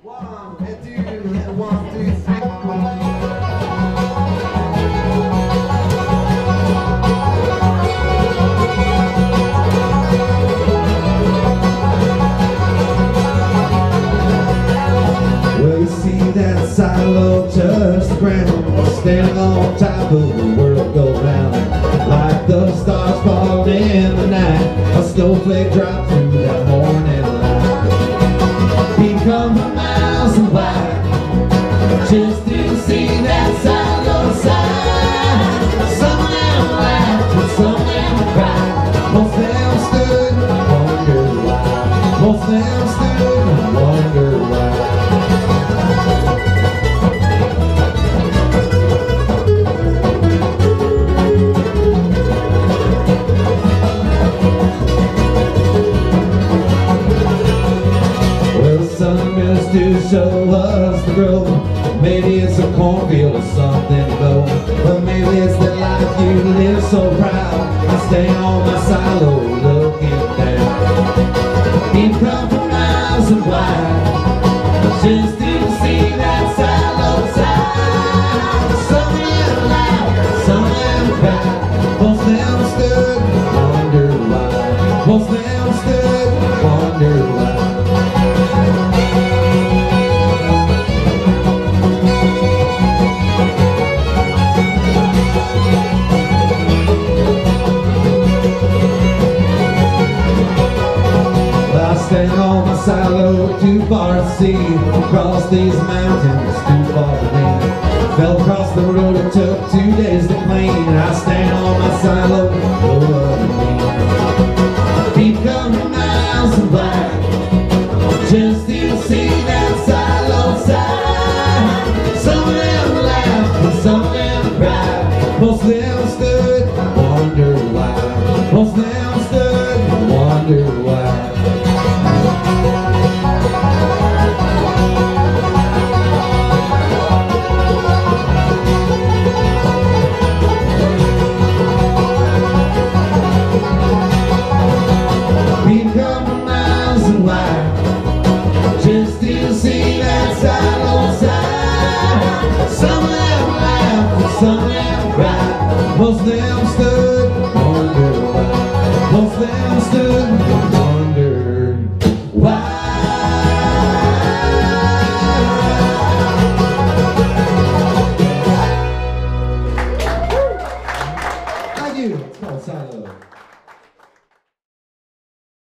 One, two, 1, 2, 3. Well, you see that silo touch the ground, standing on top of the world go round. Like the stars fall in the night, a snowflake drops through that morning light. He come from miles wide, just to see that silo side. Some of them laughed and some of them cried. Most of them stood and wondered why. Most of them stood and wondered why. To show us the road. Maybe it's a cornfield or something though, but maybe it's the life you live so proud. I stay on my silo looking down. He'd come from miles and wide, just to see that silo side. Some of them laughed, some of them cried. Most of them stood and wondered why. Most of them stood and wondered why. Stand on my silo, too far to see. Across these mountains, too far to me. Fell across the road, it took 2 days to clean. I stand on my silo, no other me. Keep coming miles and back, just to see that silo side. Some of them laughed and some of them cried. Most of them stood and wondered why. Most of them stood and wondered why. We come from miles and wide,